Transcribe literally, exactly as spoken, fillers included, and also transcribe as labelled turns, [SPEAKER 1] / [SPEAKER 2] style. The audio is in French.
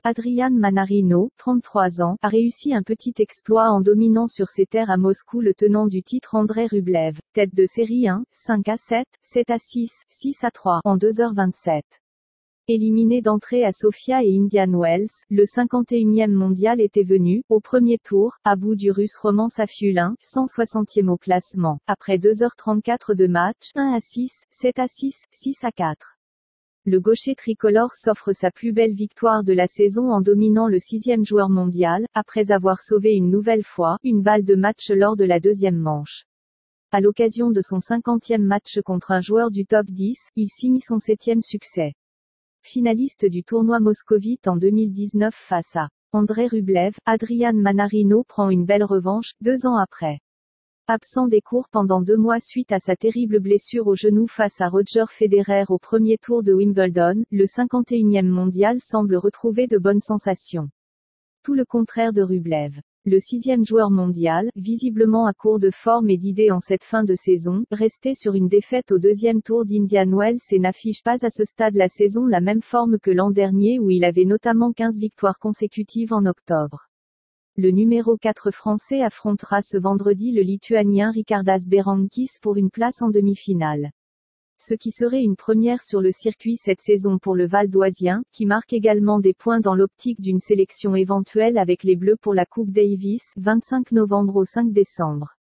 [SPEAKER 1] Adrian Mannarino, trente-trois ans, a réussi un petit exploit en dominant sur ses terres à Moscou le tenant du titre Andrei Rublev, tête de série un, cinq à sept, sept à six, six à trois, en deux heures vingt-sept. Éliminé d'entrée à Sofia et Indian Wells, le cinquante et unième mondial était venu, au premier tour, à bout du Russe Roman Safulin, cent soixantième au classement, après deux heures trente-quatre de match, un à six, sept à six, six à quatre. Le gaucher tricolore s'offre sa plus belle victoire de la saison en dominant le sixième joueur mondial, après avoir sauvé une nouvelle fois, une balle de match lors de la deuxième manche. À l'occasion de son cinquantième match contre un joueur du top dix, il signe son septième succès. Finaliste du tournoi moscovite en deux mille dix-neuf face à Andrei Rublev, Adrian Mannarino prend une belle revanche, deux ans après. Absent des cours pendant deux mois suite à sa terrible blessure au genou face à Roger Federer au premier tour de Wimbledon, le cinquante et unième mondial semble retrouver de bonnes sensations. Tout le contraire de Rublev. Le sixième joueur mondial, visiblement à court de forme et d'idées en cette fin de saison, resté sur une défaite au deuxième tour d'Indian Wells et n'affiche pas à ce stade la saison la même forme que l'an dernier où il avait notamment quinze victoires consécutives en octobre. Le numéro quatre français affrontera ce vendredi le lituanien Ričardas Berankis pour une place en demi-finale. Ce qui serait une première sur le circuit cette saison pour le Val-d'Oisien, qui marque également des points dans l'optique d'une sélection éventuelle avec les Bleus pour la Coupe Davis, vingt-cinq novembre au cinq décembre.